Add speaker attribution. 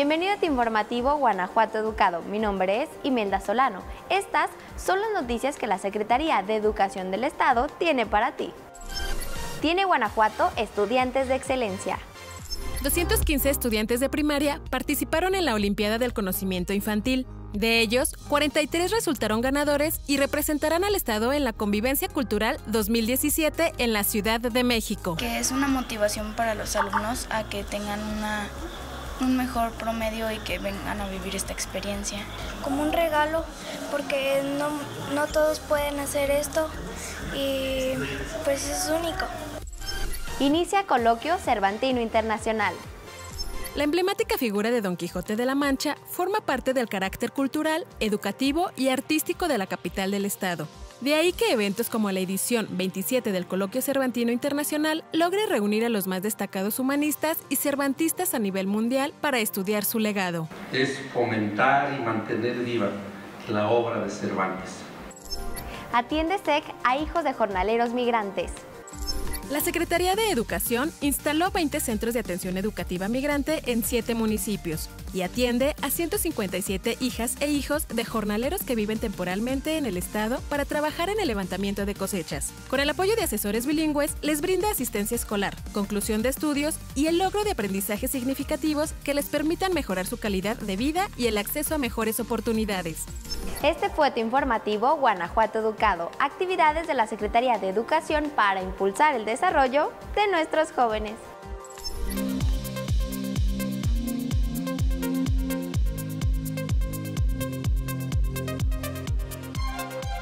Speaker 1: Bienvenido a tu informativo Guanajuato Educado. Mi nombre es Imelda Solano. Estas son las noticias que la Secretaría de Educación del Estado tiene para ti. Tiene Guanajuato estudiantes de excelencia.
Speaker 2: 215 estudiantes de primaria participaron en la Olimpiada del Conocimiento Infantil. De ellos, 43 resultaron ganadores y representarán al Estado en la Convivencia Cultural 2017 en la Ciudad de México.
Speaker 3: Que es una motivación para los alumnos a que tengan un mejor promedio y que vengan a vivir esta experiencia.
Speaker 4: Como un regalo, porque no todos pueden hacer esto y pues es único.
Speaker 1: Inicia Coloquio Cervantino Internacional.
Speaker 2: La emblemática figura de Don Quijote de la Mancha forma parte del carácter cultural, educativo y artístico de la capital del estado. De ahí que eventos como la edición 27 del Coloquio Cervantino Internacional logre reunir a los más destacados humanistas y cervantistas a nivel mundial para estudiar su legado.
Speaker 5: Es fomentar y mantener viva la obra de Cervantes.
Speaker 1: Atiende SEC a hijos de jornaleros migrantes.
Speaker 2: La Secretaría de Educación instaló 20 centros de atención educativa migrante en 7 municipios y atiende a 157 hijas e hijos de jornaleros que viven temporalmente en el estado para trabajar en el levantamiento de cosechas. Con el apoyo de asesores bilingües, les brinda asistencia escolar, conclusión de estudios y el logro de aprendizajes significativos que les permitan mejorar su calidad de vida y el acceso a mejores oportunidades.
Speaker 1: Este fue tu informativo Guanajuato Educado, actividades de la Secretaría de Educación para impulsar el desarrollo de nuestros jóvenes.